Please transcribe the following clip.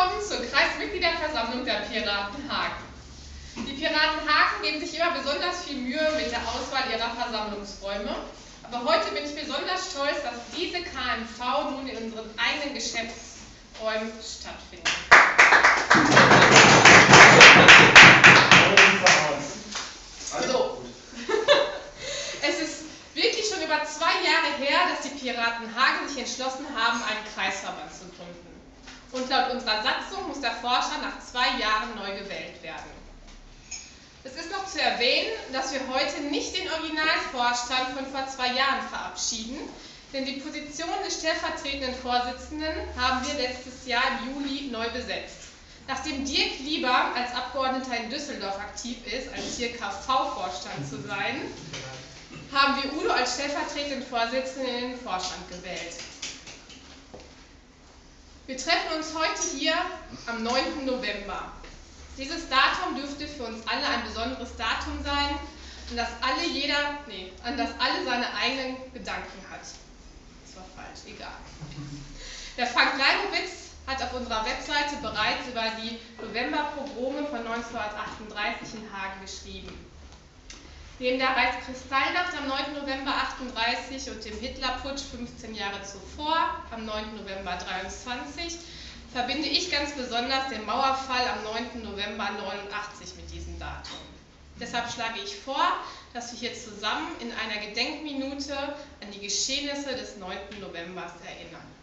willkommen zur Kreismitgliederversammlung der Piraten Hagen. Die Piraten Hagen geben sich immer besonders viel Mühe mit der Auswahl ihrer Versammlungsräume. Aber heute bin ich besonders stolz, dass diese KMV nun in unseren eigenen Geschäftsräumen stattfindet. So. Es ist wirklich schon über 2 Jahre her, dass die Piraten Hagen sich entschlossen haben, einen Kreisverband zu gründen. Und laut unserer Satzung muss der Vorstand nach 2 Jahren neu gewählt werden. Es ist noch zu erwähnen, dass wir heute nicht den Originalvorstand von vor 2 Jahren verabschieden, denn die Position des stellvertretenden Vorsitzenden haben wir letztes Jahr im Juli neu besetzt. Nachdem Dirk lieber als Abgeordneter in Düsseldorf aktiv ist, als hier KV-Vorstand zu sein, haben wir Udo als stellvertretenden Vorsitzenden in den Vorstand gewählt. Wir treffen uns heute hier am 9. November. Dieses Datum dürfte für uns alle ein besonderes Datum sein, an das alle seine eigenen Gedanken hat. Das war falsch, egal. Der Frank Leibowitz hat auf unserer Webseite bereits über die Novemberpogrome von 1938 in Hagen geschrieben. Neben der Reichskristallnacht am 9. November 1938 und dem Hitlerputsch 15 Jahre zuvor, am 9. November 1923, verbinde ich ganz besonders den Mauerfall am 9. November 1989 mit diesem Datum. Deshalb schlage ich vor, dass wir hier zusammen in einer Gedenkminute an die Geschehnisse des 9. Novembers erinnern.